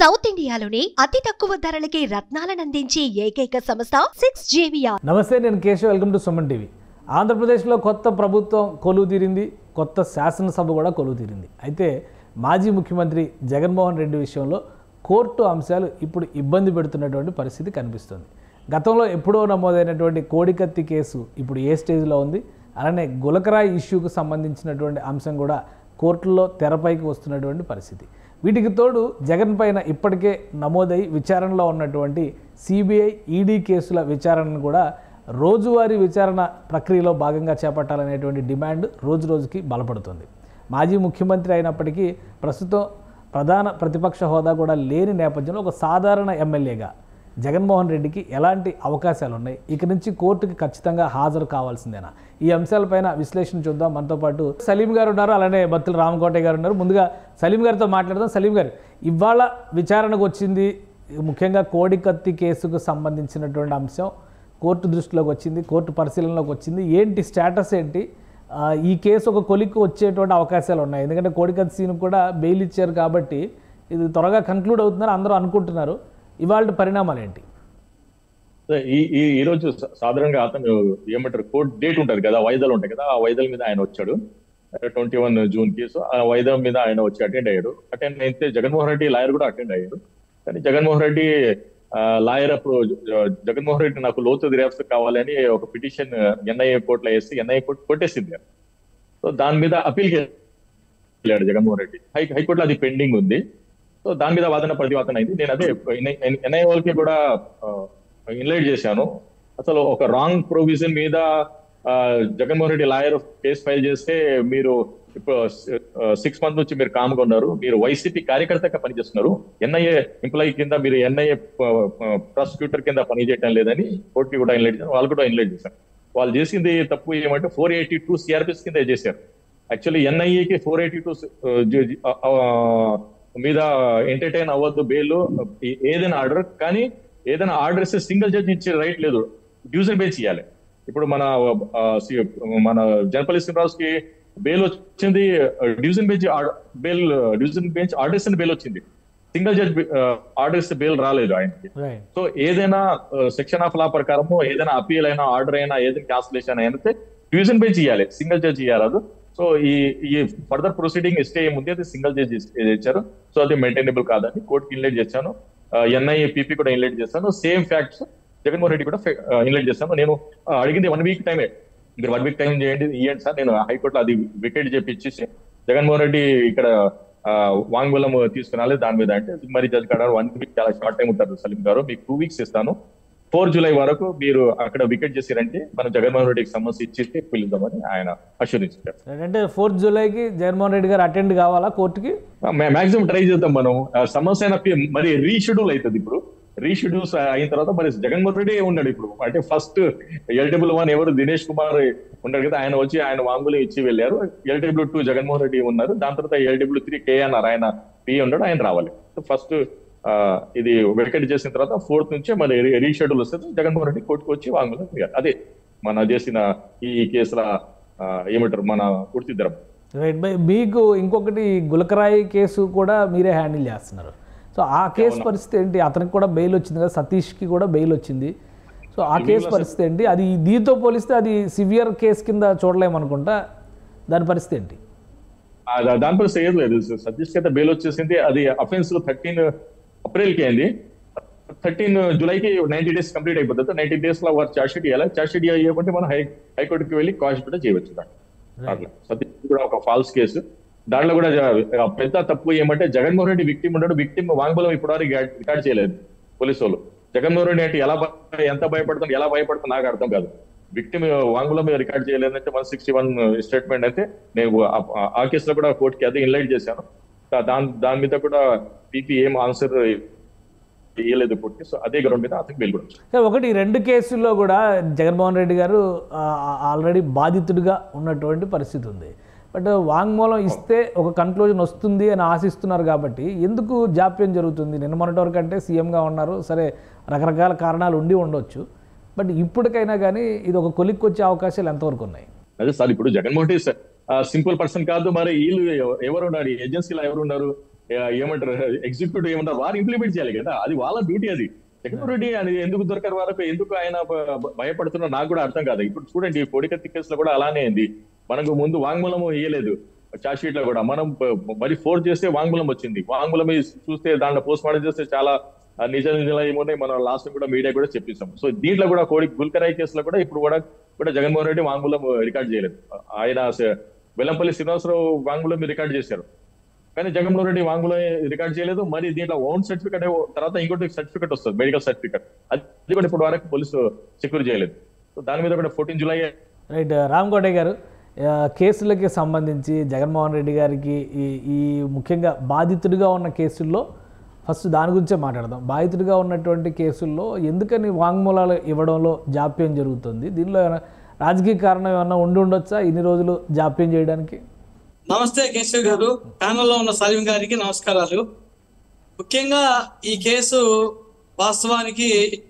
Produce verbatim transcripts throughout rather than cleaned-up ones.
South ఇండియాలోనే అతి తక్కువ ధరలకి రత్నాలను అందించే ఏకైక సంస్థ సిక్స్ జేవియర్. నమస్తే, నేను Keshav. Welcome to Suman TV. ఆంధ్రప్రదేశ్లో కొత్త ప్రభుత్వం కొలువు తీరింది, కొత్త శాసనసభ కూడా కొలువు తీరింది. అయితే మాజీ ముఖ్యమంత్రి జగన్మోహన్ రెడ్డి విషయంలో కోర్టు అంశాలు ఇప్పుడు ఇబ్బంది పెడుతున్నటువంటి పరిస్థితి కనిపిస్తుంది. గతంలో ఎప్పుడో నమోదైనటువంటి కోడికత్తి కేసు ఇప్పుడు ఏ స్టేజ్లో ఉంది, అలానే గులకరాయి ఇష్యూకు సంబంధించినటువంటి అంశం కూడా కోర్టులో తెరపైకి వస్తున్నటువంటి పరిస్థితి. వీటికి తోడు జగన్ పైన ఇప్పటికే నమోదై విచారణలో ఉన్నటువంటి సిబిఐ ఈడీ కేసుల విచారణను కూడా రోజువారీ విచారణ ప్రక్రియలో భాగంగా చేపట్టాలనేటువంటి డిమాండ్ రోజు రోజుకి బలపడుతుంది. మాజీ ముఖ్యమంత్రి అయినప్పటికీ ప్రస్తుతం ప్రధాన ప్రతిపక్ష హోదా కూడా లేని నేపథ్యంలో ఒక సాధారణ ఎమ్మెల్యేగా జగన్మోహన్ రెడ్డికి ఎలాంటి అవకాశాలు ఉన్నాయి, ఇక నుంచి కోర్టుకి ఖచ్చితంగా హాజరు కావాల్సిందేనా? ఈ అంశాలపైన విశ్లేషణ చూద్దాం. మనతో పాటు సలీం గారు ఉన్నారు, అలానే బత్తుల రామకోటయ్య గారు ఉన్నారు. ముందుగా సలీం గారితో మాట్లాడదాం. సలీం గారు, ఇవాళ విచారణకు వచ్చింది ముఖ్యంగా కోడికత్తి కేసుకు సంబంధించినటువంటి అంశం కోర్టు దృష్టిలోకి వచ్చింది, కోర్టు పరిశీలనలోకి వచ్చింది. ఏంటి స్టేటస్ ఏంటి? ఈ కేసు ఒక కొలిక్కి వచ్చేటువంటి అవకాశాలు ఉన్నాయి, ఎందుకంటే కోడికత్తి సీన్ కూడా బెయిల్ ఇచ్చారు కాబట్టి ఇది త్వరగా కన్క్లూడ్ అవుతుందని అందరూ అనుకుంటున్నారు. ఇవాళ పరిణామాలు ఏంటి? ఈ ఈ రోజు సాధారణంగా అతను ఏమంటారు, కోర్టు డేట్ ఉంటుంది కదా, వాయిదాలు ఉంటాయి కదా, ఆ వాయిదాల మీద ఆయన వచ్చాడు. ట్వంటీ వన్ జూన్ కేసు ఆ వాయిదా మీద ఆయన వచ్చి అటెండ్ అయ్యాడు. అటెండ్ అయితే జగన్మోహన్ రెడ్డి లాయర్ కూడా అటెండ్ అయ్యాడు. కానీ జగన్మోహన్ రెడ్డి లాయర్ అప్పుడు జగన్మోహన్ రెడ్డి నాకు లోతు దర్యాప్తు కావాలని ఒక పిటిషన్ ఎన్ఐఏ కోర్టులో వేసి ఎన్ఐఏ కోర్టు కొట్టేసింది. సో దాని మీద అప్పీల్కి వెళ్ళాడు జగన్మోహన్ రెడ్డి. హై హైకోర్టులో అది పెండింగ్ ఉంది. సో దాని మీద వాదన ప్రతివాదన అయింది. నేను అదే ఎన్ఐఏ వాళ్ళకి కూడా ఇన్లైట్ చేశాను. అసలు ఒక రాంగ్ ప్రొవిజన్ మీద Jaganmohan Reddy lawyer case file చేస్తే మీరు ఇప్పుడు సిక్స్ మంత్ నుంచి మీరు కామ్గా ఉన్నారు, మీరు వైసీపీ కార్యకర్తగా పనిచేస్తున్నారు, ఎన్ఐఏ ఎంప్లాయీ కింద మీరు ఎన్ఐఏ ప్రాసిక్యూటర్ కింద పనిచేయటం లేదని కోర్టుకి కూడా ఇన్లైట్ చేశారు. వాళ్ళు కూడా ఇన్లైట్ చేశారు. వాళ్ళు చేసింది తప్పు ఏమంటే ఫోర్ ఎయిటీ టూ సిఆర్పిఎస్ కింద చేశారు. యాక్చువల్లీ ఎన్ఐఏకి ఫోర్ ఎయిటీ టూ మీద ఎంటర్టైన్ అవ్వద్దు బెయిల్ ఏదైనా ఆర్డర్, కానీ ఏదైనా ఆర్డర్ ఇస్తే సింగిల్ జడ్జి ఇచ్చే రైట్ లేదు, డివిజన్ బెంచ్ ఇవ్వాలి. ఇప్పుడు మన మన జనపల్లి శ్రీనివాస్కి బెయిల్ వచ్చింది, division bench bail division bench order ఇస్తే బెయిల్ వచ్చింది, సింగిల్ జడ్జ్ ఆర్డర్ ఇస్తే బెయిల్ రాలేదు ఆయనకి. సో ఏదైనా సెక్షన్ ఆఫ్ లా ప్రకారము ఏదైనా అపీల్ అయినా ఆర్డర్ అయినా ఏదైనా క్యాన్సిలేషన్ అయినా డివిజన్ బెంచ్ ఇవ్వాలి, సింగిల్ జడ్జి ఇవ్వరాదు. సో ఈ ఈ ఫర్దర్ ప్రొసీడింగ్ స్టే ఏముంది అది సింగిల్ జడ్జి ఇచ్చారు. సో అది మెయింటైనబుల్ కాదని కోర్టుకి ఇన్లైట్ చేశాను. ఎన్ఐఏ పీపీ కూడా ఇన్లైట్ చేస్తాను. సేమ్ ఫ్యాక్ట్స్ జగన్మోహన్ రెడ్డి కూడా ఇన్లైట్ చేస్తాను. నేను అడిగింది వన్ వీక్ టైమే, మీరు వన్ వీక్ టైం చేయండి ఇవ్వండి సార్, నేను హైకోర్టులో అది వికెట్ చెప్పిచ్చేసి జగన్మోహన్ రెడ్డి ఇక్కడ వాంగ్మూలం తీసుకురాలి దాని మీద అంటే మరి జడ్జి కాడ వన్ వీక్ చాలా షార్ట్ టైం ఉంటారు సలీం గారు, మీకు టూ వీక్స్ ఇస్తాను, ఫోర్ జూలై వరకు మీరు అక్కడ వికెట్ చేసారంటే మనం జగన్మోహన్ రెడ్డికి సంబంధించి ఇచ్చేసి పిలుద్దామని ఆయన అష్యూరించారు. అంటే ఫోర్త్ జూలైకి జగన్మోహన్ రెడ్డి గారు అటెండ్ కావాలా కోర్టుకి? మాక్సిమం ట్రై చేద్దాం మనం. సమస్య మరి రీషెడ్యూల్ అవుతుంది. ఇప్పుడు రీషెడ్యూల్స్ అయిన తర్వాత మరి జగన్మోహన్ రెడ్డి ఉన్నాడు ఇప్పుడు, అంటే ఫస్ట్ ఎల్డబ్ల్యూ వన్ ఎవరు దినేష్ కుమార్ ఉన్నాడు కదా, ఆయన వచ్చి ఆయన వాంగులు ఇచ్చి వెళ్ళారు. ఎల్డబ్ల్యూ టూ జగన్మోహన్ రెడ్డి ఉన్నారు, దాని తర్వాత ఎల్డబ్ల్యూ త్రీ కేఎన్ఆర్ ఆయన పి ఉన్నాడు, ఆయన రావాలి. ఫస్ట్ ఇది వెకెట్ చేసిన తర్వాత ఫోర్త్ నుంచి మళ్ళీ రీషెడ్యూల్ వస్తుంది, జగన్మోహన్ రెడ్డి కోర్టుకు వచ్చి వాంగ్మూలం ఇవ్వాలి. అదే మన చేసిన ఈ కేసుల ఏమంటారు మన పూర్తి ధరం. Right by. మీకు ఇంకొకటి గులకరాయి కేసు కూడా మీరే హ్యాండిల్ చేస్తున్నారు. సో ఆ కేసు పరిస్థితి ఏంటి? అతనికి కూడా బెయిల్ వచ్చింది కదా, సతీష్కి కూడా బెయిల్ వచ్చింది. సో ఆ కేసు పరిస్థితి ఏంటి? అది దీంతో పోలిస్తే అది సివియర్ కేసు కింద చూడలేమనుకుంటా, దాని పరిస్థితి ఏంటి? దాని పరిస్థితి ఏం లేదు. సతీష్కి అయితే బెయిల్ వచ్చేసింది. అది అఫెన్స్ థర్టీన్ అప్రిల్కి అయింది. థర్టీన్ జూలైకి నైన్టీ డేస్ కంప్లీట్ అయిపోతుంది. నైన్టీ డేస్ లో వారు చార్జ్ షీట్ ఇవ్వాలి. చార్జ్ షీట్ ఇవ్వకుంటే మనం హై హైకోర్టుకి వెళ్ళి కాజ్ కూడా చేయవచ్చు. దాంట్లో సతీష్ కూడా ఒక ఫాల్స్ కేసు. దాంట్లో కూడా పెద్ద తప్పు ఏమంటే జగన్మోహన్ రెడ్డి విక్టిమ్ ఉన్నాడు, విక్టిమ్ వాంగ్మూలం ఇప్పుడు రికార్డ్ చేయలేదు పోలీసు వాళ్ళు. జగన్మోహన్ రెడ్డి అంటే ఎలా ఎంత భయపడుతుంది ఎలా భయపడుతుంది నాకు అర్థం కాదు. విక్టిమ్ వాంగ్మూలం మీద రికార్డ్ చేయలేదంటే వన్ సిక్స్టీ వన్ స్టేట్మెంట్ అయితే నేను ఆ కేసులో కూడా కోర్టుకి అదే ఇన్లైట్ చేశాను. దాని దాని మీద కూడా పీపీ ఏం ఆన్సర్ ఇవ్వలేదు కోర్టుకి. సో అదే గ్రౌండ్ మీద అతనికి బెయిల్ కూడా. ఒకటి రెండు కేసుల్లో కూడా జగన్మోహన్ రెడ్డి గారు ఆల్రెడీ బాధితుడిగా ఉన్నటువంటి పరిస్థితి ఉంది. బట్ వాంగ్మూలం ఇస్తే ఒక కన్క్లూజన్ వస్తుంది అని ఆశిస్తున్నారు కాబట్టి ఎందుకు జాప్యం జరుగుతుంది? నిన్న మొన్నటి వరకు అంటే సీఎంగా ఉన్నారు, సరే రకరకాల కారణాలు ఉండి ఉండొచ్చు, బట్ ఇప్పటికైనా కానీ ఇది ఒక కొలిక్కి వచ్చే అవకాశాలు ఎంతవరకు ఉన్నాయి? అదే సార్, ఇప్పుడు జగన్మోహన్ రెడ్డి సింపుల్ పర్సన్ కాదు, మరి వీళ్ళు ఎవరు ఉన్నారు ఏజెన్సీలో ఎవరు ఉన్నారు? ఏమంటారు ఎగ్జిక్యూటివ్ ఏమంటారు వారు ఇంప్లిమెంట్ చేయాలి కదా, అది వాళ్ళ డ్యూటీ. అది జగన్మోహన్ రెడ్డి అని ఎందుకు దొరకరు వాళ్ళకు, ఎందుకు ఆయన భయపడుతున్నారు నాకు కూడా అర్థం కాదు. ఇప్పుడు చూడండి కోడికత్తి కేసులో కూడా అలానే అయింది. మనకు ముందు వాంగ్మూలం ఇయ్యలేదు చార్జ్ షీట్ లో కూడా, మనం మరి ఫోర్స్ చేస్తే వాంగ్మూలం వచ్చింది. వాంగ్మూలం చూస్తే దాంట్లో పోస్ట్ మార్టం చేస్తే చాలా నిజ నిజాలు ఏమున్నాయి మనం లాస్ట్ కూడా మీడియా కూడా చెప్పిస్తాం. సో దీంట్లో కూడా కోడి గుల్కరాయి కేసులో కూడా ఇప్పుడు కూడా కూడా జగన్మోహన్ రెడ్డి వాంగ్మూలం రికార్డ్ చేయలేదు. ఆయన వెల్లంపల్లి శ్రీనివాసరావు వాంగ్మూలం రికార్డ్ చేశారు, కానీ జగన్మోహన్ రెడ్డి వాంగ్మూలం రికార్డ్ చేయలేదు. మరి దీంట్లో ఓన్ సర్టిఫికేట్ తర్వాత ఇంకోటి సర్టిఫికేట్ వస్తుంది, మెడికల్ సర్టిఫికేట్, అది కూడా ఇప్పుడు వరకు పోలీసు సెక్యూర్ చేయలేదు. సో దాని మీద కూడా fourteen July. Right Ram Kotaiah garu, కేసులకి సంబంధించి జగన్మోహన్ రెడ్డి గారికి ఈ ఈ ముఖ్యంగా బాధితుడిగా ఉన్న కేసుల్లో ఫస్ట్ దాని గురించే మాట్లాడదాం. బాధితుడిగా ఉన్నటువంటి కేసుల్లో ఎందుకని వాంగ్మూలాలు ఇవ్వడంలో జాప్యం జరుగుతుంది? దీనిలో రాజకీయ కారణం ఏమన్నా ఉండి ఉండొచ్చా ఇన్ని రోజులు జాప్యం చేయడానికి? నమస్తే కేశవ్ గారు, ప్యానల్లో ఉన్న సలీం గారికి నమస్కారాలు. ముఖ్యంగా ఈ కేసు వాస్తవానికి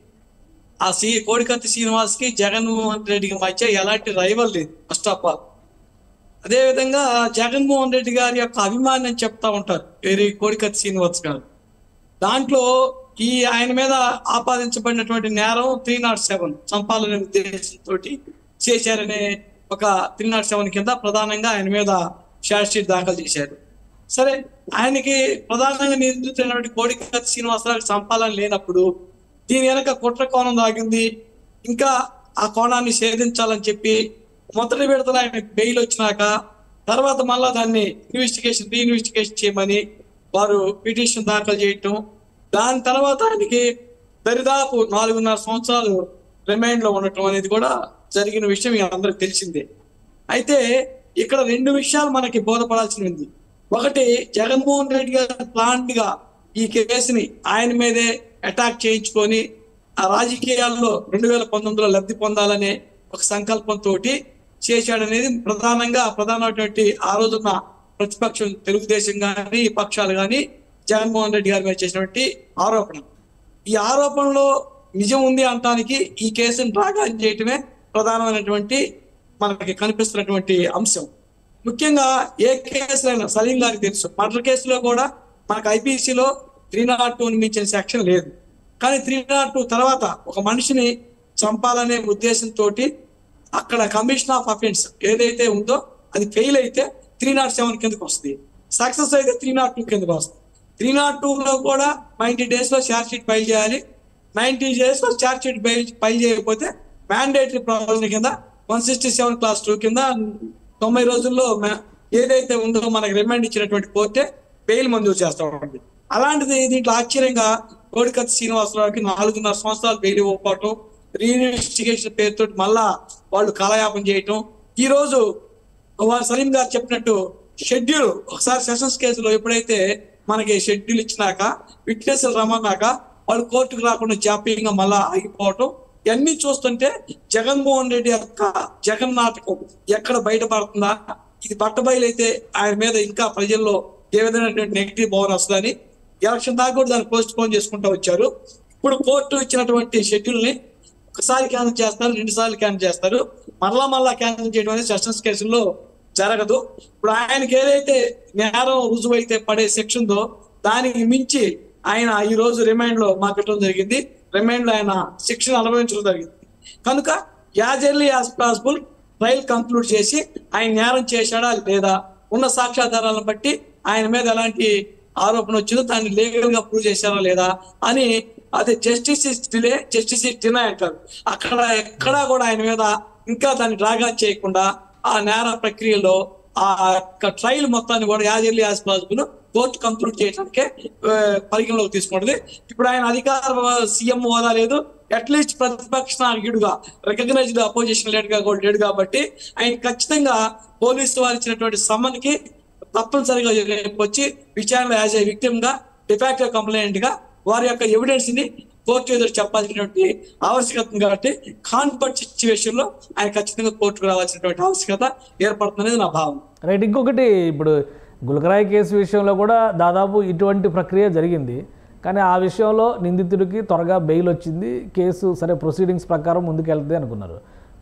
ఆ శ్రీ కోడికత్తి శ్రీనివాస్ కి జగన్మోహన్ రెడ్డికి మధ్య ఎలాంటి రైవల్ లేదు ఫస్ట్ ఆఫ్ ఆల్. అదేవిధంగా జగన్మోహన్ రెడ్డి గారి యొక్క అభిమాని అని చెప్తా ఉంటారు వేరే కోడికత్తి శ్రీనివాస్ గారు. దాంట్లో ఈ ఆయన మీద ఆపాదించబడినటువంటి నేరం త్రీ నాట్ సెవెన్ చంపాలనే ఉద్దేశంతో చేశారనే ఒక త్రీ నాట్ సెవెన్ కింద ప్రధానంగా ఆయన మీద ఛార్జ్ షీట్ దాఖలు చేశారు. సరే, ఆయనకి ప్రధానంగా నిందితున్నటువంటి కోడికత్తి శ్రీనివాసరావుకి చంపాలని లేనప్పుడు దీని వెనక కుట్ర కోణం దాగింది, ఇంకా ఆ కోణాన్ని ఛేదించాలని చెప్పి మొదటి విడతలో ఆయన బెయిల్ వచ్చినాక తర్వాత మళ్ళా దాన్ని ఇన్వెస్టిగేషన్ రీఇన్వెస్టిగేషన్ చేయమని వారు పిటిషన్ దాఖలు చేయటం, దాని తర్వాత ఆయనకి దరిదాపు నాలుగున్నర సంవత్సరాలు రిమైండ్ లో ఉండటం అనేది కూడా జరిగిన విషయం అందరికి తెలిసిందే. అయితే ఇక్కడ రెండు విషయాలు మనకి బోధపడాల్సి ఉంది. ఒకటి, జగన్మోహన్ రెడ్డి గారు ప్లాంట్ గా ఈ కేసుని ఆయన మీదే అటాక్ చేయించుకొని ఆ రాజకీయాల్లో రెండు వేల పంతొమ్మిదిలో లబ్ధి పొందాలనే ఒక సంకల్పంతో చేశాడనేది ప్రధానంగా ప్రధానమైనటువంటి ఆ రోజున్న ప్రతిపక్షం తెలుగుదేశం కానీ పక్షాలు కానీ జగన్మోహన్ రెడ్డి గారి మీద చేసినటువంటి ఆరోపణ. ఈ ఆరోపణలో నిజం ఉంది అనడానికి ఈ కేసును డ్రాగా చేయటమే ప్రధానమైనటువంటి మనకి కనిపిస్తున్నటువంటి అంశం. ముఖ్యంగా ఏ కేసులైనా సలీం గారికి తెలుసు, మర్డర్ కేసులో కూడా మనకు ఐపీసీలో త్రీ నాట్ టూ మించిన సెక్షన్ లేదు. కానీ త్రీ నాట్ టూ తర్వాత ఒక మనిషిని చంపాలనే ఉద్దేశంతో అక్కడ కమిషన్ ఆఫ్ అఫెన్స్ ఏదైతే ఉందో అది ఫెయిల్ అయితే త్రీ నాట్ సెవెన్ కిందకి వస్తుంది, సక్సెస్ అయితే త్రీ నాట్ టూ కిందకి వస్తుంది. త్రీ నాట్ టూ లో కూడా నైన్టీ డేస్ లో ఛార్జ్ షీట్ ఫైల్ చేయాలి. నైన్టీ డేస్ లో ఛార్జ్ షీట్ ఫైల్ చేయకపోతే మ్యాండేటరీ ప్రొవిజన్ కింద one sixty seven clause two కింద తొంభై రోజుల్లో ఏదైతే ఉందో మనకి రిమాండ్ ఇచ్చినటువంటి కోర్టే బెయిల్ మంజూరు చేస్తా ఉంటుంది. అలాంటిది దీంట్లో ఆశ్చర్యంగా కోడికత్తి శ్రీనివాసరావుకి నాలుగున్నర సంవత్సరాలు బెయిల్ ఇవ్వకపోవటం, రీఇన్వెస్టిగేషన్ పేరుతో మళ్ళా వాళ్ళు కాలయాపన చేయటం. ఈ రోజు వారు సలీం గారు చెప్పినట్టు షెడ్యూల్ ఒకసారి సెషన్స్ కేసులో ఎప్పుడైతే మనకి షెడ్యూల్ ఇచ్చినాక విట్నెస్లు రమ్మన్నాక వాళ్ళు కోర్టుకు రాకుండా జాప్యంగా మళ్ళా ఆగిపోవటం, ఇవన్నీ చూస్తుంటే జగన్మోహన్ రెడ్డి యొక్క జగన్ నాటకం ఎక్కడ బయటపడుతుందా, ఇది బట్టబయలైతే ఆయన మీద ఇంకా ప్రజల్లో ఏ విధమైనటువంటి నెగిటివ్ భావన వస్తుందని ఎలక్షన్ దాకా కూడా దాన్ని పోస్ట్ పోన్ చేసుకుంటూ వచ్చారు. ఇప్పుడు కోర్టు ఇచ్చినటువంటి షెడ్యూల్ ని ఒకసారి క్యాన్సిల్ చేస్తారు, రెండు సార్లు క్యాన్సిల్ చేస్తారు, మరలా మళ్ళా క్యాన్సిల్ చేయడం అనేది సెషన్స్ కేసుల్లో జరగదు. ఇప్పుడు ఆయనకి ఏదైతే నేరం రుజువు అయితే పడే సెక్షన్ దో దానికి మించి ఆయన ఈ రోజు రిమైండ్ లో మాకెట్టడం జరిగింది. రిమైండ్ లో ఆయన శిక్షణ అనుభవించడం జరిగింది. కనుక as early as possible trial conclude చేసి ఆయన నేరం చేశాడా లేదా, ఉన్న సాక్ష్యాధారాలను బట్టి ఆయన మీద ఎలాంటి ఆరోపణ వచ్చిందో దాన్ని లీగల్ గా ప్రూవ్ చేశారా లేదా అని, అదే justice is delay justice is deny అంటారు. అక్కడ ఎక్కడా కూడా ఆయన మీద ఇంకా దాన్ని డ్రాగా చేయకుండా ఆ నేర ప్రక్రియలో ఆ ట్రయల్ మొత్తాన్ని కూడా as early as possible court conclude చేయడానికే పరిగణలోకి తీసుకుంటుంది. ఇప్పుడు ఆయన అధికార సీఎం హోదా లేదు, అట్లీస్ట్ ప్రతిపక్ష నాయకుడుగా రికగ్నైజ్డ్ అపోజిషన్ లీడర్ గా కూడా లేడు కాబట్టి ఆయన ఖచ్చితంగా పోలీసు వారు ఇచ్చినటువంటి సమ్మన్ కి తప్పనిసరిగా వచ్చి విచారణ యాజ్ ఏ విక్టిమ్ గా డిఫాక్టివ్ కంప్లైంట్ గా వారి యొక్క ఎవిడెన్స్ ని కోర్టు ఎదురు చెప్పాల్సినటువంటి ఆవశ్యకత ఉంది. కాబట్టి కాన్ఫర్ట్ సిచ్యువేషన్ లో ఆయన ఖచ్చితంగా కోర్టుకు రావాల్సినటువంటి ఆవశ్యకత ఏర్పడుతుందనేది నా భావన. రైట్, ఇంకొకటి ఇప్పుడు గుల్కరాయి కేసు విషయంలో కూడా దాదాపు ఇటువంటి ప్రక్రియ జరిగింది, కానీ ఆ విషయంలో నిందితుడికి త్వరగా బెయిల్ వచ్చింది, కేసు సరే ప్రొసీడింగ్స్ ప్రకారం ముందుకెళ్తుంది అనుకున్నారు.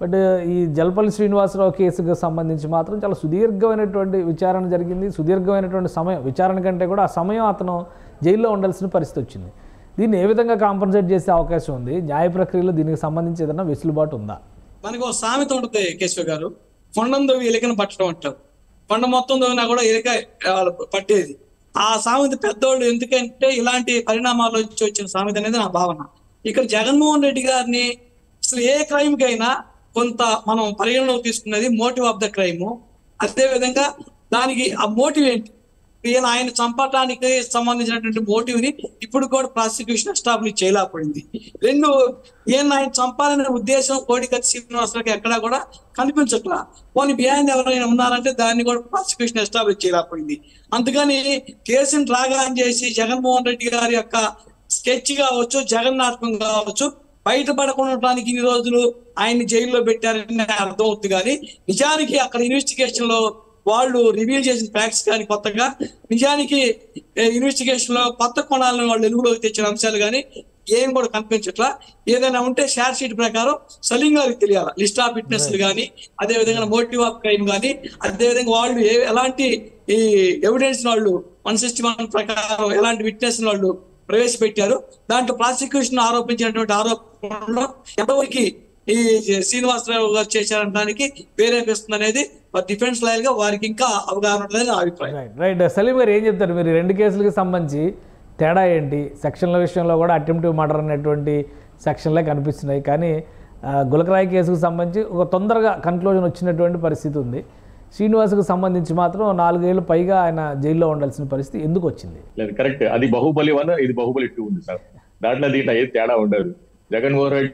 బట్ ఈ జల్పల్లి శ్రీనివాసరావు కేసుకు సంబంధించి మాత్రం చాలా సుదీర్ఘమైనటువంటి విచారణ జరిగింది. సుదీర్ఘమైనటువంటి సమయం, విచారణ కంటే కూడా ఆ సమయం అతను జైల్లో ఉండాల్సిన పరిస్థితి వచ్చింది. దీన్ని ఏ విధంగా కాంపన్సేట్ చేసే అవకాశం ఉంది? న్యాయ ప్రక్రియలో దీనికి సంబంధించి ఏదైనా వెసులుబాటు ఉందా? మనకు ఒక సామెత ఉంటుంది కేశవ గారు, కొండందో ఎలికను పట్టడం అంటారు. కొండ మొత్తం దోవినా కూడా ఎలిక పట్టేది. ఆ సామెత పెద్దోళ్ళు ఎందుకంటే ఇలాంటి పరిణామాల నుంచి వచ్చిన సామెత అనేది నా భావన. ఇక్కడ జగన్మోహన్ రెడ్డి గారిని అసలు ఏ క్రైమ్ కైనా కొంత మనం పరిగణలోకి తీసుకున్నది మోటివ్ ఆఫ్ ద క్రైమ్. అదే విధంగా దానికి ఆ మోటివ్ ఏంటి, ఈయన ఆయన చంపడానికి సంబంధించినటువంటి మోటివ్ ని ఇప్పుడు కూడా ప్రాసిక్యూషన్ ఎస్టాబ్లిష్ చేయలేకపోయింది. రెండు, ఈయన ఆయన చంపాలనే ఉద్దేశం కోడికత్తి శ్రీనివాసరావుకి ఎక్కడా కూడా కనిపించట్లా. పోనీ బిహైండ్ ఎవరైనా ఉన్నారంటే దాన్ని కూడా ప్రాసిక్యూషన్ ఎస్టాబ్లిష్ చేయలేకపోయింది. అందుకని కేసుని డ్రాగాన్ చేసి జగన్మోహన్ రెడ్డి గారి యొక్క స్కెచ్ కావచ్చు, జగన్నాటకం కావచ్చు, బయటపడకుండా ఇన్ని రోజులు ఆయన్ని జైల్లో పెట్టారని అర్థం అవుతుంది. కానీ నిజానికి అక్కడ ఇన్వెస్టిగేషన్ లో వాళ్ళు రివీల్ చేసిన ఫ్యాక్ట్స్ కానీ కొత్తగా నిజానికి ఇన్వెస్టిగేషన్ లో కొత్త కోణాలను వాళ్ళు వెలుగులోకి తెచ్చిన అంశాలు కానీ ఏం కూడా కనిపించట్లా. ఏదైనా ఉంటే షార్ట్ షీట్ ప్రకారం సలీం గారికి తెలియాలి లిస్ట్ ఆఫ్ విట్నెస్లు కానీ, అదే విధంగా మోటివ్ ఆఫ్ క్రైమ్ కానీ, అదే విధంగా వాళ్ళు ఏ ఎలాంటి ఈ ఎవిడెన్స్ వాళ్ళు వన్ సిక్స్టీ వన్ ప్రకారం ఎలాంటి విట్నెస్ వాళ్ళు ప్రవేశపెట్టారు. దాంట్లో ప్రాసిక్యూషన్ ఆరోపించినటువంటి ఆరోపణలో ఎంతవరకు ఈ శ్రీనివాసరావు గారు చేశారనడానికి వేరేపిస్తుంది అనేది డిఫెన్స్ లాయర్ గా వారికి ఇంకా అవగాహన ఉంటుందని నా అభిప్రాయం. రైట్. సలీం గారు ఏం చెప్తారు? మీరు రెండు కేసులకు సంబంధించి తేడా ఏంటి? సెక్షన్ల విషయంలో కూడా అటెంప్టివ్ మర్డర్ అనేటువంటి సెక్షన్లే కనిపిస్తున్నాయి, కానీ గులకరాయి కేసుకు సంబంధించి ఒక తొందరగా కన్క్లూజన్ వచ్చినటువంటి పరిస్థితి ఉంది. శ్రీనివాస్కు సంబంధించి మాత్రం నాలుగేళ్లు పైగా ఆయన జైల్లో ఉండాల్సిన పరిస్థితి ఎందుకు వచ్చింది? లేదు, కరెక్ట్. అది బాహుబలి వన్, ఇది బాహుబలి టూ ఉంది సార్. దాంట్లో దీంట్లో ఏది తేడా ఉండదు. జగన్మోహన్ రెడ్డి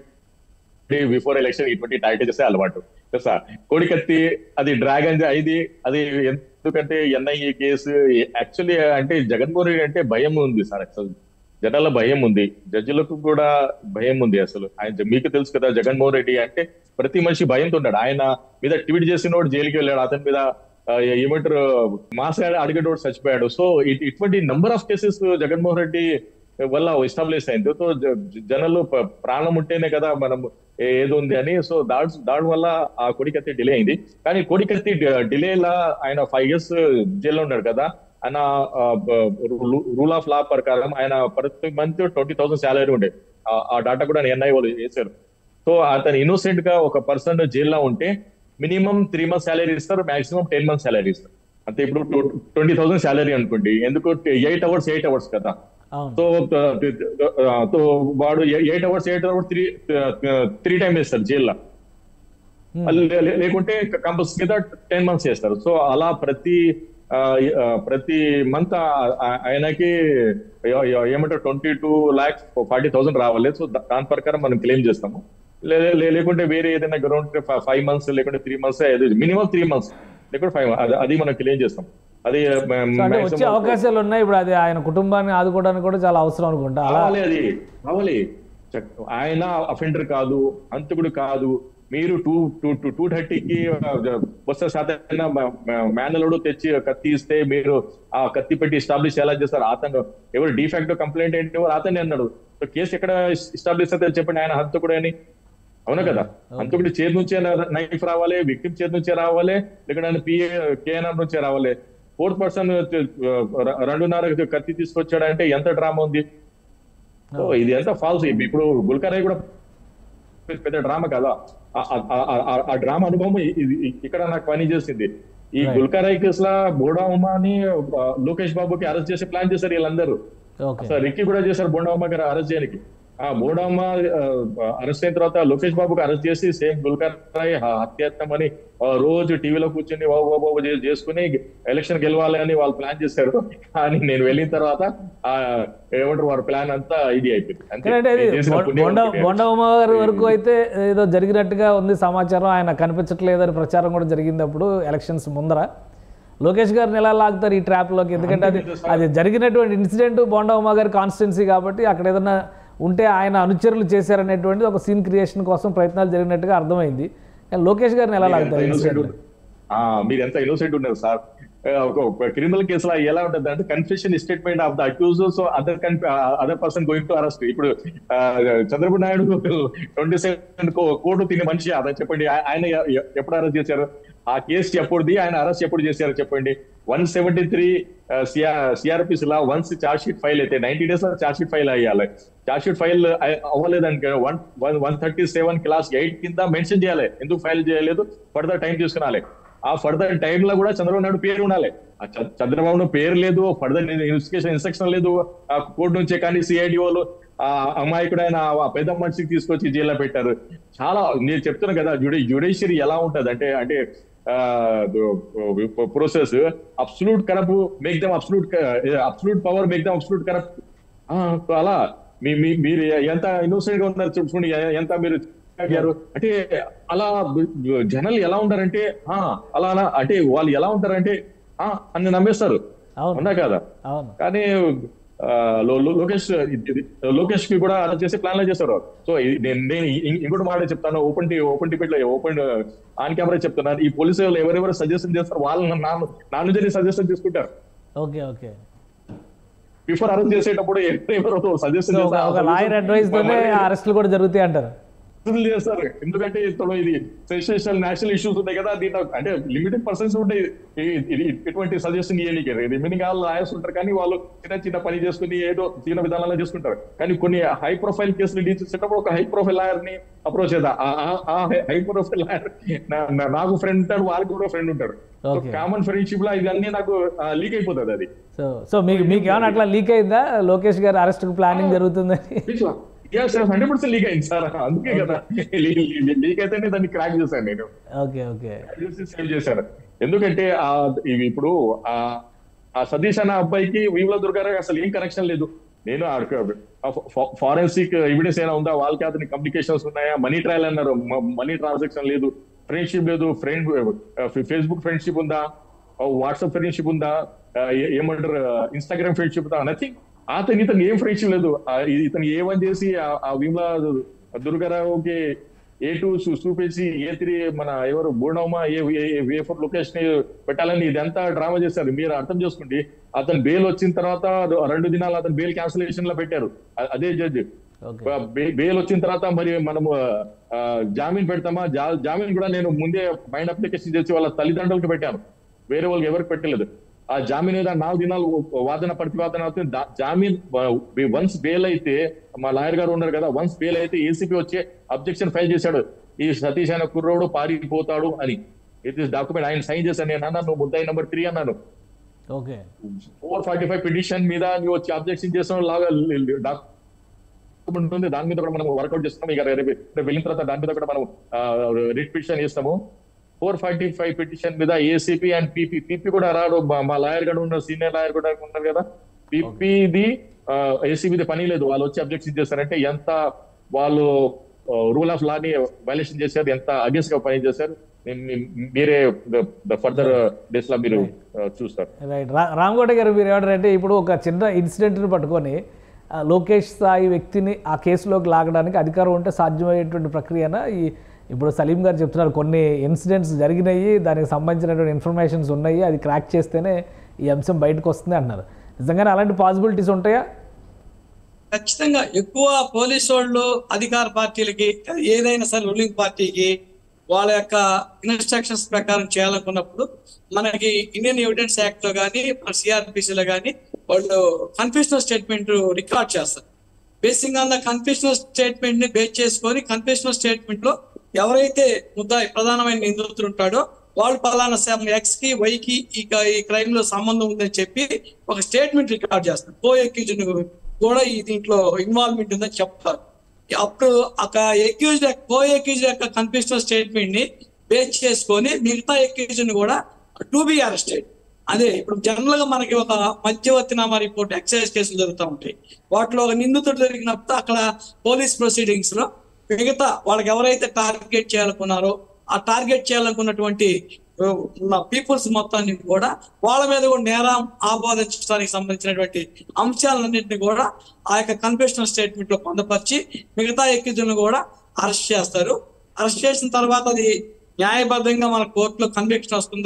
బిఫోర్ ఎలక్షన్ ఇటువంటి టార్గెట్ చేస్తే అలవాటు తెలుసా. కోడికత్తి అది డ్రాగన్ ఇది అది ఎందుకంటే ఎన్ఐఏ కేసు యాక్చువల్లీ అంటే జగన్మోహన్ రెడ్డి అంటే భయం ఉంది సార్. అసలు జనాల భయం ఉంది, జడ్జిలకు కూడా భయం ఉంది. అసలు ఆయన మీకు తెలుసు కదా, జగన్మోహన్ రెడ్డి అంటే ప్రతి మనిషి భయంతో ఉన్నాడు. ఆయన మీద ట్వీట్ చేసినోడు జైలుకి వెళ్ళాడు, అతని మీద ఏమంటారు మాసాడు అడిగేటోడు చచ్చిపోయాడు. సో ఇటువంటి number of cases Jaganmohan Reddy వల్ల ఎస్టాబ్లిష్ అయింది. సో జనాలు ప్రాణం ఉంటేనే కదా మనం ఏదో ఉంది అని. సో దాడి దాడి వల్ల ఆ కోడికత్తి డిలే అయింది. కానీ కోడికత్తి డిలేలా ఆయన ఫైవ్ ఇయర్స్ జైల్లో ఉన్నాడు కదా. ఆయన రూల్ ఆఫ్ లా ప్రకారం ఆయన ప్రతి మంత్ ట్వంటీ థౌసండ్ శాలరీ ఉండే. ఆ డాటా కూడా ఎన్ఐ వాళ్ళు వేశారు. సో అతను ఇన్నోసెంట్ గా ఒక పర్సన్ జైల్లో ఉంటే మినిమం త్రీ మంత్స్ శాలరీ ఇస్తారు, మాక్సిమం టెన్ మంత్స్ శాలరీ ఇస్తారు. అంతే. ఇప్పుడు ట్వంటీ థౌసండ్ శాలరీ అనుకోండి, ఎందుకు ఎయిట్ అవర్స్ ఎయిట్ అవర్స్ కదా. సో సో వాడు eight hours eight hours three three times వేస్తారు జైల్లో, లేకుంటే కంపల్సరీ మీద టెన్ మంత్స్ చేస్తారు. సో అలా ప్రతి ప్రతి మంత్ ఆయనకి ఏమంటారు twenty two lakhs forty thousand రావాలి. సో దాని ప్రకారం మనం క్లెయిమ్ చేస్తాము. లేకుంటే వేరే ఏదైనా గ్రౌండ్ ఫైవ్ మంత్స్ లేకుంటే three months minimum three months లేకుంటే ఫైవ్ అది మనం క్లెయిమ్ చేస్తాం. అది వచ్చే అవకాశాలు ఉన్నాయి. ఇప్పుడు అది ఆయన కుటుంబాన్ని ఆదుకోవడానికి కూడా చాలా అవసరం అనుకుంటా. కావాలి, అది కావాలి. ఆయన అఫెండర్ కాదు, హంతకుడు కాదు. మీరు టూ టూ టూ టూ థర్టీకి వస్తే శాతం మేనలోడు తెచ్చి కత్తి ఇస్తే మీరు ఆ కత్తి పెట్టి ఎస్టాబ్లిష్ ఎలా చేస్తారు? అతను ఎవరు డిఫాక్టో కంప్లైంట్ ఏంటి అతనే అన్నాడు. కేసు ఎక్కడ ఎస్టాబ్లిష్ అయితే చెప్పండి ఆయన హంతకుడు అని. అవునా కదా? హంతకుడి చేతి నుంచే నైఫ్ రావాలి, విక్టిమ్ చేతి నుంచే రావాలి, లేకుంటే పిఏ కేఎన్ఆర్ నుంచే రావాలి. ఫోర్త్ పర్సన్ రెండున్నర కత్తి తీసుకొచ్చాడంటే ఎంత డ్రామా ఉంది. సో ఇది ఎంత ఫాల్స్. ఇప్పుడు గుల్కరాయ్ కూడా పెద్ద డ్రామా కదా. ఆ డ్రామా అనుభవం ఇక్కడ నాకు పని చేసింది. ఈ గుల్కరాయ్ కేసులో బోడా ఉమాని లోకేష్ బాబుకి అరెస్ట్ చేసి ప్లాన్ చేశారు వీళ్ళందరూ. రిక్కీ కూడా చేశారు బోడా ఉమా గారు అరెస్ట్ చేయడానికి. ఆ బోడమ్మ అరెస్ట్ అయిన తర్వాత లోకేష్ బాబుకి అరెస్ట్ చేసి సేమ్ గుల్కరాయ్ హత్యాయత్నం అని రోజు టీవీలో కూర్చొని బాబు చేసుకుని ఎలక్షన్ గెలవాలి అని వాళ్ళు ప్లాన్ చేశారు. కానీ నేను వెళ్ళిన తర్వాత ఆ ఏమంటారు వారి ప్లాన్ అంతా ఇది అయిపోయింది. బోండమ్మ గారి వరకు అయితే ఏదో జరిగినట్టుగా ఉంది సమాచారం. ఆయన కనిపించట్లేదని ప్రచారం కూడా జరిగింది అప్పుడు ఎలక్షన్స్ ముందర. లోకేష్ గారిని ఎలా లాగుతారు ఈ ట్రాప్లోకి? ఎందుకంటే అది అది జరిగినటువంటి ఇన్సిడెంట్ బోండమ్మ గారి కాన్స్టిట్యున్సీ కాబట్టి అక్కడ ఏదైనా ఉంటే ఆయన అనుచరులు చేశారనేటువంటి ఒక సీన్ క్రియేషన్ కోసం ప్రయత్నాలు జరిగినట్టుగా అర్థమైంది. లోకేష్ గారిని ఎలా లాగుతారు? మీరు ఎంత ఇన్నోసెంట్ ఉన్నారు సార్. క్రిమినల్ కేసులో ఎలా ఉంటుంది అంటే confession statement of the accuser, so other other person going to arrest. ఇప్పుడు Chandrababu Naidu twenty seven court తినే మనిషి అదని చెప్పండి, ఆయన ఎప్పుడు అరెస్ట్ చేశారు? ఆ కేసు ఎప్పుడుది, ఆయన అరెస్ట్ ఎప్పుడు చేశారు చెప్పండి? One seventy three CRPS law once charge sheet file అయితే నైన్టీ డేస్ లో చార్జ్ షీట్ ఫైల్ అయ్యాలి. చార్జ్ షీట్ ఫైల్ అవ్వలేదంటే one one one thirty seven clause eight కింద మెన్షన్ చేయాలి. ఎందుకు ఫైల్ చేయలేదు? ఫర్దర్ టైం తీసుకురాలి. ఆ ఫర్దర్ టైం లో కూడా చంద్రబాబు నాయుడు పేరు ఉండాలి. చంద్రబాబు పేరు లేదు, ఫర్దర్ ఇన్వెస్టిగేషన్ ఇన్స్ట్రక్షన్ లేదు కోర్టు నుంచే. కానీ సిఐడిఓలు ఆ అమాయకుడైన పెద్ద మనిషికి తీసుకొచ్చి జైల్లో పెట్టారు. చాలా నేను చెప్తున్నా కదా, జుడి జ్యుడిషియరీ ఎలా ఉంటది అంటే అంటే process, absolute corrupt make them absolute, absolute power make them absolute corrupt. అలా మీ మీరు ఎంత ఇన్నోసెంట్ గా ఉన్నారు చూడండి, ఎంత మీరు అంటే అలా జనాలు ఎలా ఉంటారంటే అలా అంటే వాళ్ళు ఎలా ఉంటారంటే అని నమ్మేస్తారు, అవునా కదా? కానీ లోకేష్ లోకేష్ కి కూడా అలా చేసే ప్లాన్ లో చేస్తారు. సో నేను ఇంకోటి మాట చెప్తాను, ఓపెన్ టీ ఓపెన్ టికెట్ లో ఓపెన్ ఆన్ కెమెరా చెప్తున్నాను. ఈ పోలీసు వాళ్ళు ఎవరెవరు సజెషన్ చేస్తారు వాళ్ళని నా నా నుంచి సజెషన్ తీసుకుంటారు. ఓకే ఓకే బిఫోర్ అరెస్ట్ చేసేటప్పుడు ఎవరెవరు సజెషన్ అరెస్టులు కూడా జరుగుతాయి అంటారు చేస్తారు. ఎందుకంటే ఇది సెన్సేషనల్ నేషనల్ ఇష్యూస్ ఉంటాయి కదా, దీంట్లో అంటే లిమిటెడ్ పర్సన్స్ ఉంటాయి ఎటువంటి సజెషన్ ఇవ్వడానికి. రిమైనింగ్ వాళ్ళు లాయర్స్ ఉంటారు, కానీ వాళ్ళు చిన్న చిన్న పని చేసుకుని ఏదో చిన్న విధానంలో చేసుకుంటారు. కానీ కొన్ని హై ప్రొఫైల్ కేసులు డీల్ చేసేటప్పుడు ఒక హై ప్రొఫైల్ లాయర్ ని అప్రోచ్ చేద్దాం. ఆ హై ప్రొఫైల్ లాయర్ నాకు ఫ్రెండ్ ఉంటాడు, వాళ్ళకి కూడా ఫ్రెండ్ ఉంటాడు. కామన్ ఫ్రెండ్షిప్ లో ఇవన్నీ నాకు లీక్ అయిపోతుంది అది. సో సో మీకు మీకు ఏమైనా అట్లా లీక్ అయిందా లోకేష్ గారు అరెస్ట్ ప్లానింగ్ జరుగుతుందని? హండ్రెడ్ పర్సెంట్ లీక్ అయింది సార్, అందుకే కదా లీక్ అయితేనే దాన్ని క్రాక్ చేశాను నేను. ఓకే ఓకే సేవ్ చేశాను. ఎందుకంటే ఆ ఇప్పుడు ఆ సతీష్ అన్న అబ్బాయికి వీవుల దుర్గారావు అసలు ఏం కనెక్షన్ లేదు. నేను ఫారెన్సిక్ ఎవిడెన్స్ ఏమైనా ఉందా, వాళ్ళకి అతని కమ్యూనికేషన్స్ ఉన్నాయా, మనీ ట్రయల్ అన్నారు, మనీ ట్రాన్సాక్షన్ లేదు, ఫ్రెండ్షిప్ లేదు, ఫ్రెండ్ ఫేస్బుక్ ఫ్రెండ్షిప్ ఉందా, వాట్సాప్ ఫ్రెండ్షిప్ ఉందా, ఏమంటారు ఇన్స్టాగ్రామ్ ఫ్రెండ్షిప్ ఉందా, నథింగ్. అతను ఇతను ఏం ఫ్రెండ్షిప్ లేదు. ఇతను ఏ వన్ చేసి ఆ విమలా దుర్గారావుకి ఏ టూ చూపించి ఏ త్రీ మన ఎవరు బోర్డమా ఏ ఫోర్ లొకేషన్ పెట్టాలని ఇదంతా డ్రామా చేశారు. మీరు అర్థం చేసుకోండి. అతను బెయిల్ వచ్చిన తర్వాత రెండు దినాలు అతను బెయిల్ క్యాన్సిలేషన్ లో పెట్టారు అదే జడ్జి. బెయిల్ వచ్చిన తర్వాత మరి మనము జామీన్ పెడతామా, జామీన్ కూడా నేను ముందే మైండ్ అప్లికేషన్ చేసి వాళ్ళ తల్లిదండ్రులకు పెట్టాను, వేరే వాళ్ళకి ఎవరికి పెట్టలేదు. ఆ జామీన్ మీద నాలుగు దినాలు వాదన ప్రతివాదన అవుతుంది. జామీన్ వన్స్ బెయిల్ అయితే మా లాయర్ గారు ఉన్నారు కదా, వన్స్ బెయిల్ అయితే ఏసీపీ వచ్చి అబ్జెక్షన్ ఫైల్ చేశాడు, ఈ సతీష్ అనే కుర్రోడు పారిపోతాడు అని. ఇట్ ఇస్ డాక్యుమెంట్ ఆయన సైన్ చేశాను. నేను అన్నాను ముద్దాయి నెంబర్ త్రీ అన్నాను. ఫోర్ ఫార్టీ ఫైవ్ పిటిషన్ మీద నువ్వు వచ్చి అబ్జెక్షన్ చేస్తాం లాగా డాక్యుమెంట్ ఉంది, దాని మీద కూడా మనం వర్కౌట్ చేస్తున్నాం. ఇక వెళ్ళిన తర్వాత దాని మీద కూడా మనం రిట్ పిటిషన్ చేస్తాము. ఫోర్ ఫార్టీ ఫైవ్ పిటిషన్ మీద ఏసీపీ అండ్ పీపీ పీపీ కూడా రాడు, మా లాయర్ కూడా ఉన్నారు, సీనియర్ లాయర్ కూడా ఉన్నారు కదా. పీపీది ఏసీబీది పని లేదు, వాళ్ళు వచ్చి అబ్జెక్షన్ చేస్తారంటే ఎంత వాళ్ళు రూల్ ఆఫ్ లాని వైలేషన్ చేశారు, ఎంత అగేన్స్ గా పని చేశారు. మీరే ఫర్దర్ డేస్ లో మీరు చూస్తారు. రైట్ రామగౌడ గారు, మీరు ఏమంటారంటే ఇప్పుడు ఒక చిన్న ఇన్సిడెంట్ ని పట్టుకొని లోకేష్ స్థాయి వ్యక్తిని ఆ కేసులోకి లాగడానికి అధికారం ఉంటే సాధ్యమయ్యేటువంటి ప్రక్రియన ఈ ఇప్పుడు సలీం గారు చెప్తున్నారు కొన్ని ఇన్సిడెంట్స్ జరిగినాయి, దానికి సంబంధించినటువంటి ఇన్ఫర్మేషన్స్ ఉన్నాయి, అది క్రాక్ చేస్తేనే ఈ అంశం బయటకు వస్తుంది అంటున్నారు. నిజంగానే అలాంటి పాసిబిలిటీస్ ఉంటాయా? ఖచ్చితంగా. ఎక్కువ పోలీసు వాళ్ళు అధికార పార్టీలకి ఏదైనా సరే రూలింగ్ పార్టీకి వాళ్ళ యొక్క ఇన్స్ట్రక్షన్స్ ప్రకారం చేయాలనుకున్నప్పుడు మనకి ఇండియన్ ఎవిడెన్స్ యాక్ట్ లో కానీ మన సిఆర్పిసిలో కానీ వాళ్ళు కన్ఫెషనల్ స్టేట్మెంట్ రికార్డ్ చేస్తారు. Basing on the confessional statement ని బేస్ చేసుకొని కన్ఫెషనల్ స్టేట్మెంట్ లో ఎవరైతే ముద్దాయి ప్రధానమైన నిందితులు ఉంటాడో వాళ్ళు పలానా ఎక్స్ కి వైకి ఈ క్రైమ్ లో సంబంధం ఉందని చెప్పి ఒక స్టేట్మెంట్ రికార్డ్ చేస్తారు. కో అక్యూజ్డ్ కూడా ఈ దీంట్లో ఇన్వాల్వ్మెంట్ ఉందని చెప్తారు. అప్పుడు ఒక అక్యూజ్డ్ కో అక్యూజ్డ్ యొక్క కన్ఫెషనల్ స్టేట్మెంట్ ని బేస్ చేసుకొని మిగతా అక్యూజ్డ్ కూడా టు బి అరెస్టెడ్. అదే ఇప్పుడు జనరల్ గా మనకి ఒక మధ్యవర్తినామా రిపోర్ట్ ఎక్సైజ్ కేసులు జరుగుతూ ఉంటాయి. వాటిలో ఒక నిందితుడు జరిగినప్పుడు అక్కడ పోలీస్ ప్రొసీడింగ్స్ లో మిగతా వాళ్ళకి ఎవరైతే టార్గెట్ చేయాలనుకున్నారో ఆ టార్గెట్ చేయాలనుకున్నటువంటి పీపుల్స్ మొత్తాన్ని కూడా వాళ్ళ మీద కూడా నేరం ఆపాదించడానికి సంబంధించినటువంటి అంశాలన్నింటినీ కూడా ఆ యొక్క కన్ఫెషనల్ స్టేట్మెంట్ లో పొందపరిచి మిగతా ఎక్కిజులను కూడా అరెస్ట్ చేస్తారు. అరెస్ట్ చేసిన తర్వాత అది న్యాయబద్ధంగా మన కోర్టులో కన్విక్షన్ వస్తుందా,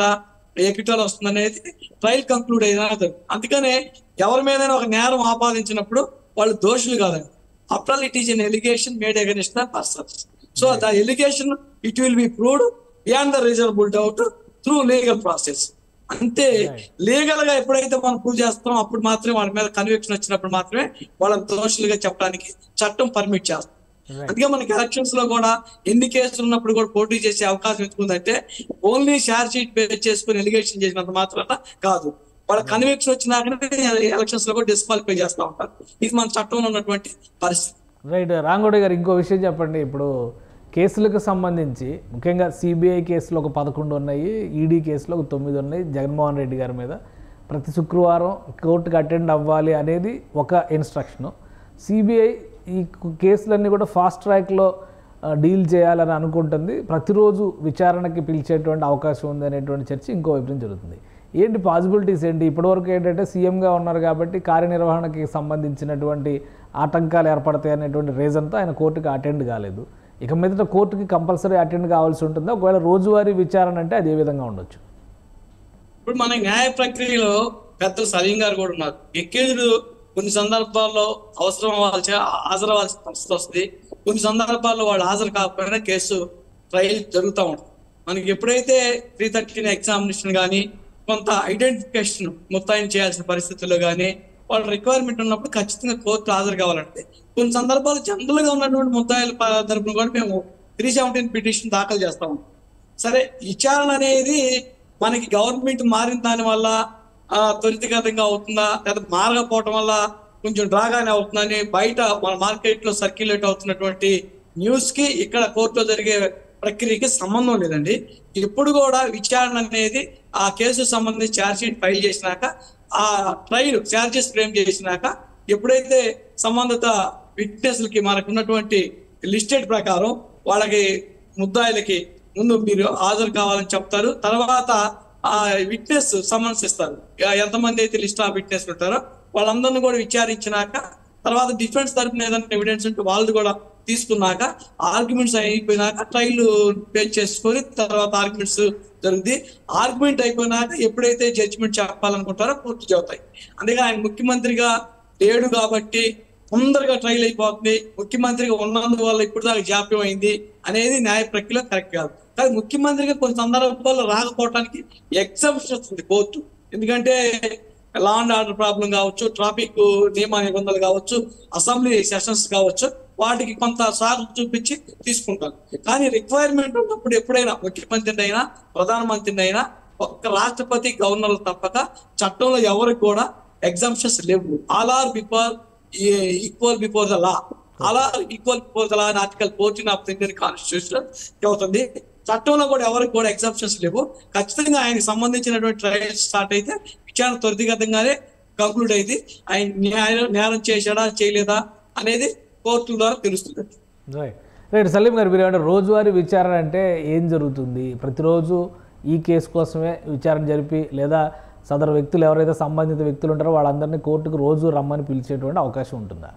ఎక్విటల్ వస్తుంది అనేది ట్రయల్ కంక్లూడ్ అయినా. అందుకనే ఎవరి మీదైనా ఒక నేరం ఆపాదించినప్పుడు వాళ్ళు దోషులు కాదండి. After all it is an allegation made against the persons. So the allegation it will be proved beyond the reasonable doubt through legal process. అంతే లీగల్ గా ఎప్పుడైతే మనం ప్రూవ్ చేస్తాం అప్పుడు మాత్రమే వాళ్ళ మీద కన్విక్షన్ వచ్చినప్పుడు మాత్రమే వాళ్ళని దోషులుగా చెప్పడానికి చట్టం పర్మిట్ చేస్తాం. అందుకే మనకి ఎలక్షన్స్ లో కూడా ఎన్ని కేసులు ఉన్నప్పుడు కూడా పోటీ చేసే అవకాశం ఎందుకుందంటే ఓన్లీ షార్ట్ షీట్ బేస్ చేసుకుని ఎలిగేషన్ చేసినంత మాత్రాన కాదు, వాళ్ళ కన్విక్షన్ వచ్చినాకనే ఎలక్షన్స్ లో కూడా డిస్క్వాలిఫై చేస్తూ ఉంటారు. ఇది మన చట్టంలో ఉన్నటువంటి పరిస్థితి. రైట్. రాంగౌడ్ గారు ఇంకో విషయం చెప్పండి. ఇప్పుడు కేసులకు సంబంధించి ముఖ్యంగా సిబిఐ కేసులు ఒక పదకొండు ఉన్నాయి, ఈడీ కేసులు ఒక తొమ్మిది ఉన్నాయి జగన్మోహన్ రెడ్డి గారి మీద. ప్రతి శుక్రవారం కోర్టుకు అటెండ్ అవ్వాలి అనేది ఒక ఇన్స్ట్రక్షను. సిబిఐ ఈ కేసులన్నీ కూడా ఫాస్ట్ ట్రాక్లో డీల్ చేయాలని అనుకుంటుంది, ప్రతిరోజు విచారణకి పిలిచేటువంటి అవకాశం ఉంది అనేటువంటి చర్చ ఇంకో వైపు నుంచి జరుగుతుంది. ఏంటి పాసిబిలిటీస్ ఏంటి? ఇప్పటివరకు ఏంటంటే సీఎంగా ఉన్నారు కాబట్టి కార్యనిర్వహణకి సంబంధించినటువంటి ఆటంకాలు ఏర్పడతాయి అనేటువంటి రీజన్తో ఆయన కోర్టుకి అటెండ్ కాలేదు. ఇక మీదట కోర్టుకి కంపల్సరీ అటెండ్ కావాల్సి ఉంటుందా? ఒకవేళ రోజువారీ విచారణ అంటే అది ఏ విధంగా ఉండొచ్చు? ఇప్పుడు మన న్యాయ ప్రక్రియలో పెద్ద సలీం గారు కూడా ఉన్నారు. ఎక్కేజుడు కొన్ని సందర్భాల్లో అవసరం అవ్వాల్సి హాజరవ్వాల్సిన పరిస్థితి వస్తుంది. కొన్ని సందర్భాల్లో వాళ్ళు హాజరు కాకపోయినా కేసు ట్రయల్ జరుగుతూ ఉంటుంది. మనకి ఎప్పుడైతే త్రీ థర్టీన్ ఎగ్జామినేషన్ కానీ కొంత ఐడెంటిఫికేషన్ ముత్తాయిని చేయాల్సిన పరిస్థితుల్లో కానీ వాళ్ళ రిక్వైర్మెంట్ ఉన్నప్పుడు ఖచ్చితంగా కోర్టు హాజరు కావాలంటే కొన్ని సందర్భాలు జనరల్ గా ఉన్నటువంటి ముద్దాయిల తరపున కూడా మేము త్రీ సెవెంటీన్ పిటిషన్ దాఖలు చేస్తా ఉంటాం. సరే, విచారణ అనేది మనకి గవర్నమెంట్ మారిన దాని వల్ల త్వరితగతంగా అవుతుందా లేదా మారకపోవటం వల్ల కొంచెం డ్రాగానే అవుతుందని బయట మన మార్కెట్ లో సర్క్యులేట్ అవుతున్నటువంటి న్యూస్ కి ఇక్కడ కోర్టులో జరిగే ప్రక్రియకి సంబంధం లేదండి. ఎప్పుడు కూడా విచారణ అనేది ఆ కేసు సంబంధించి ఛార్జ్ షీట్ ఫైల్ చేసినాక ఆ ట్రయల్ ఛార్జెస్ ఫ్రేమ్ చేసినాక ఎప్పుడైతే సంబంధిత విట్నెస్లకి మనకున్నటువంటి లిస్టెడ్ ప్రకారం వాళ్ళకి ముద్దాయిలకి ముందు మీరు హాజరు కావాలని చెప్తారు. తర్వాత ఆ విట్నెస్ సమన్స్ ఇస్తారు. ఎంతమంది అయితే లిస్ట్ ఆఫ్ విట్నెస్ ఉంటారో వాళ్ళందరినీ కూడా విచారించినాక తర్వాత డిఫెన్స్ తరపున ఏదైనా ఎవిడెన్స్ ఉంటే వాళ్ళది కూడా తీసుకున్నాక ఆర్గ్యుమెంట్స్ అయిపోయినాక ట్రయల్ పేజ్ చేసుకొని తర్వాత ఆర్గ్యుమెంట్స్ జరుగుతుంది. ఆర్గ్యుమెంట్ అయిపోయినాక ఎప్పుడైతే జడ్జిమెంట్ చెప్పాలనుకుంటారో పూర్తి చెబుతాయి. అందుకే ఆయన ముఖ్యమంత్రిగా లేడు కాబట్టి తొందరగా ట్రయల్ అయిపోతుంది, ముఖ్యమంత్రిగా ఉన్నందువల్ల ఇప్పుడు దాకా జాప్యం అయింది అనేది న్యాయ ప్రక్రియలో కరెక్ట్ కాదు. కానీ ముఖ్యమంత్రిగా కొన్ని సందర్భాల్లో రాకపోవడానికి ఎగ్జామ్షన్స్ ఉంది కోర్టు. ఎందుకంటే లా అండ్ ఆర్డర్ ప్రాబ్లం కావచ్చు, ట్రాఫిక్ నియమ నిబంధనలు కావచ్చు, అసెంబ్లీ సెషన్స్ కావచ్చు, వాటికి కొంత సాగు చూపించి తీసుకుంటారు. కానీ రిక్వైర్మెంట్ ఉన్నప్పుడు ఎప్పుడైనా ముఖ్యమంత్రిని అయినా ప్రధానమంత్రిని అయినా ఒక్క రాష్ట్రపతి గవర్నర్లు తప్పక చట్టంలో ఎవరికి కూడా ఎగ్జామ్షన్స్ లేవు. All are before equal before the law. All are equal before the law అని article fourteen of Indian constitution చెబుతుంది. చట్టంలో కూడా ఎవరికి కూడా ఎగ్జామ్షన్స్ లేవు. ఖచ్చితంగా ఆయనకు సంబంధించినటువంటి ట్రయల్ స్టార్ట్ అయితే విచారణ త్వరితగతంగానే కంక్లూడ్ అయింది. ఆయన న్యాయం నేరం చేశాడా చేయలేదా అనేది కోర్టుల ద్వారా తెలుస్తుంది. రైట్ రైట్ సలీం గారు, మీరు ఏమంటే రోజువారీ విచారణ అంటే ఏం జరుగుతుంది? ప్రతిరోజు ఈ కేసు కోసమే విచారణ జరిపి లేదా సదరు వ్యక్తులు ఎవరైతే సంబంధిత వ్యక్తులు ఉంటారో వాళ్ళందరినీ కోర్టుకు రోజు రమ్మని పిలిచేటువంటి అవకాశం ఉంటుందా?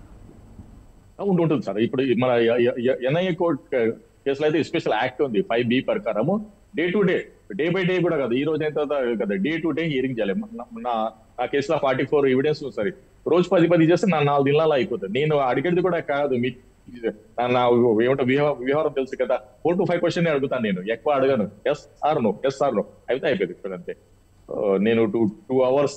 ఉంటుంది సార్. ఇప్పుడు మన ఎన్ఐఏ కోర్టు కేసులో అయితే స్పెషల్ యాక్ట్ ఉంది ఫైవ్ బి ప్రకారము day to day day by day కూడా కదా, ఈ రోజు ఎంత కదా డే టు డే హియరింగ్ చేయాలి. నా ఆ కేసులో ఫార్టీ ఫోర్ ఎవిడెన్స్ సరే రోజు పది పది చేస్తే నా నాలుగు దినాలు అయిపోతుంది. నేను అడిగేది కూడా కాదు, మీ నా ఏమంటే వ్యవహారం తెలుసు కదా, ఫోర్ టు ఫైవ్ క్వశ్చన్ అడుగుతాను. నేను ఎక్కువ అడగను, yes or no yes or no అయితే అయిపోయింది ఇప్పుడు అంతే. నేను టూ టూ అవర్స్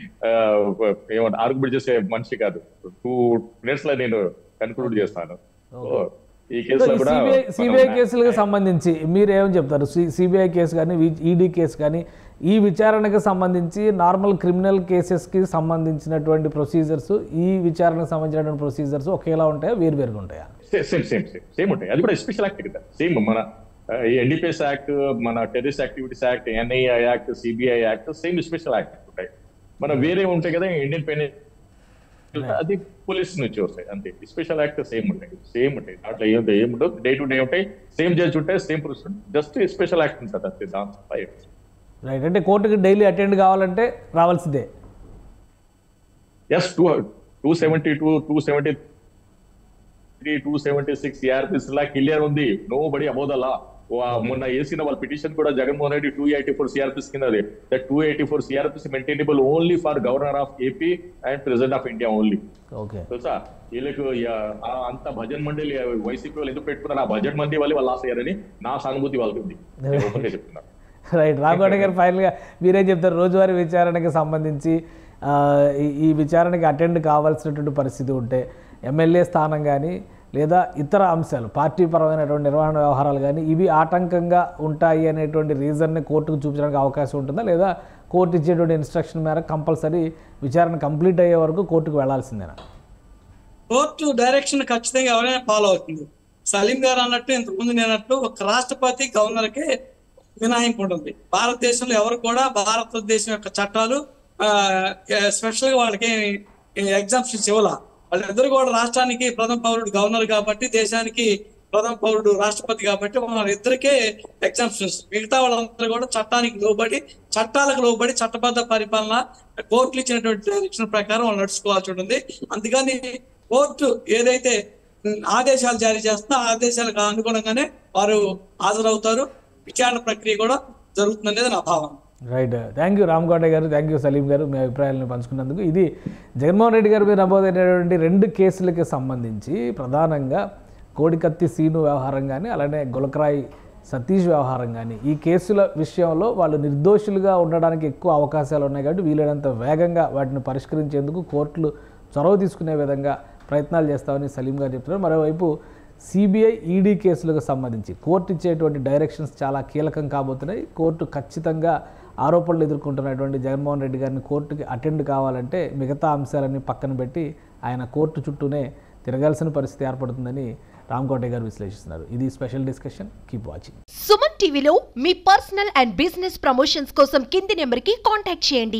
ఏమంటే ఆర్గ్యుమెంట్ చేసే మనిషి కాదు, టూ మినిట్స్ లో నేను కన్క్లూడ్ చేస్తాను. ఈ కేసులో కూడా సిబిఐ కేసులకు సంబంధించి మీరు ఏమని చెప్తారు? సిబిఐ కేసు కానీ ఈడీ కేసు కానీ ఈ విచారణకు సంబంధించి నార్మల్ క్రిమినల్ కేసెస్కి సంబంధించినటువంటి ప్రొసీజర్స్ ఈ విచారణకు సంబంధించినటువంటి ప్రొసీజర్స్ ఒకేలా ఉంటాయా, వేరువేరుగా ఉంటాయా? సేమ్ సేమ్ సేమ్ సేమ్ ఉంటాయి. అది కూడా స్పెషల్ యాక్ట్ కదా, సేమ్ మన ఎన్డీపీఎస్ యాక్ట్, మన terrorist activities act, NIA act, CBI act same special act ఉంటాయి. మనం వేరే ఉంటాయి కదా ఇండియన్ పెనల్, అది పోలీస్ నుంచి వస్తాయి అంతే. స్పెషల్ యాక్ట్ సేమ్ ఉంటాయి సేమ్ ఉంటాయి దాంట్లో ఏముంటాయి ఏముండవు, డే టు డే ఉంటాయి, సేమ్ జడ్జ్ ఉంటాయి, same procedure, just special act ఉంటుంది అంతే. దాంట్లో రైట్. అంటే కోర్టుకి డైలీ అటెండ్ కావాలంటే రావాల్సిందే. S two two seventy two two seventy three two seventy six ఏఆర్పిస్ లా క్లియర్ ఉంది. Nobody above the law. మొన్న వేసిన వాళ్ళ పిటిషన్ కూడా Jaganmohan Reddy two eighty four CRPS కింద that two eighty four CRPS maintainable only for governor of AP and president of India only. తెలుసా వీళ్ళకు అంత భజన్ మండలి వైసీపీ వాళ్ళు ఎందుకు పెట్టుకున్నారు, ఆ భజన్ మంది వాళ్ళు వాళ్ళు లాస్ అయ్యారని నా సానుభూతి వాళ్ళకి ఉంది, చెప్తున్నారు. రైట్, రామగౌడ గారు ఫైనల్గా మీరేం చెప్తారు? రోజువారీ విచారణకి సంబంధించి ఈ విచారణకి అటెండ్ కావాల్సినటువంటి పరిస్థితి ఉంటే ఎమ్మెల్యే స్థానం కానీ లేదా ఇతర అంశాలు పార్టీ పరమైనటువంటి నిర్వహణ వ్యవహారాలు కానీ ఇవి ఆటంకంగా ఉంటాయి అనేటువంటి రీజన్ని కోర్టుకు చూపించడానికి అవకాశం ఉంటుందా, లేదా కోర్టు ఇచ్చేటువంటి ఇన్స్ట్రక్షన్ మేరకు కంపల్సరీ విచారణ కంప్లీట్ అయ్యే వరకు కోర్టుకు వెళ్లాల్సిందేనా? కోర్టు డైరెక్షన్ ఖచ్చితంగా ఎవరైనా ఫాలో అవుతుంది. సలీం గారు అన్నట్టు ఇంతకుముందు నేనట్టు ఒక రాష్ట్రపతి గవర్నర్కి మినహాయింపు ఉంటుంది. భారతదేశంలో ఎవరు కూడా భారతదేశం యొక్క చట్టాలు స్పెషల్ గా వాళ్ళకి ఎగ్జామ్షన్స్ ఇవ్వాల. వాళ్ళిద్దరు కూడా రాష్ట్రానికి ప్రథమ పౌరుడు గవర్నర్ కాబట్టి, దేశానికి ప్రథమ పౌరుడు రాష్ట్రపతి కాబట్టి వాళ్ళిద్దరికే ఎగ్జామ్షన్స్. మిగతా వాళ్ళందరూ కూడా చట్టానికి లోబడి చట్టాలకు లోబడి చట్టబద్ధ పరిపాలన కోర్టులు ఇచ్చినటువంటి డైరెక్షన్ ప్రకారం వాళ్ళు నడుచుకోవాల్సి ఉంటుంది. అందుకని కోర్టు ఏదైతే ఆదేశాలు జారీ చేస్తుందో ఆ ఆదేశాలకు అనుగుణంగానే వారు హాజరవుతారు. విచారణ ప్రక్రియ కూడా జరుగుతుందనేది నా భావన. రైట్, థ్యాంక్ యూ రామగౌడ గారు, థ్యాంక్ యూ సలీం గారు మీ అభిప్రాయాలను పంచుకున్నందుకు. ఇది జగన్మోహన్ రెడ్డి గారి మీద నమోదైనటువంటి రెండు కేసులకి సంబంధించి ప్రధానంగా కోడికత్తి సీను వ్యవహారం కానీ అలానే గులకరాయి సతీష్ వ్యవహారం కానీ ఈ కేసుల విషయంలో వాళ్ళు నిర్దోషులుగా ఉండడానికి ఎక్కువ అవకాశాలు ఉన్నాయి కాబట్టి వీలైనంత వేగంగా వాటిని పరిష్కరించేందుకు కోర్టులు చొరవ తీసుకునే విధంగా ప్రయత్నాలు చేస్తామని సలీం గారు చెప్తున్నారు. మరోవైపు సిబిఐ ఈడీ కేసులకు సంబంధించి కోర్టు ఇచ్చేటువంటి డైరెక్షన్స్ చాలా కీలకం కాబోతున్నాయి. కోర్టు ఖచ్చితంగా ఆరోపణలు ఎదుర్కొంటున్నటువంటి జగన్మోహన్ రెడ్డి గారిని కోర్టుకి అటెండ్ కావాలంటే మిగతా అంశాలన్నీ పక్కన పెట్టి ఆయన కోర్టు చుట్టూనే తిరగాల్సిన పరిస్థితి ఏర్పడుతుందని రామగౌడ గారు విశ్లేషిస్తున్నారు. ఇది special discussion, keep watching. Suman టీవీలో మీ పర్సనల్ అండ్ బిజినెస్ ప్రమోషన్స్ కోసం కింది నెంబర్కి కాంటాక్ట్ చేయండి.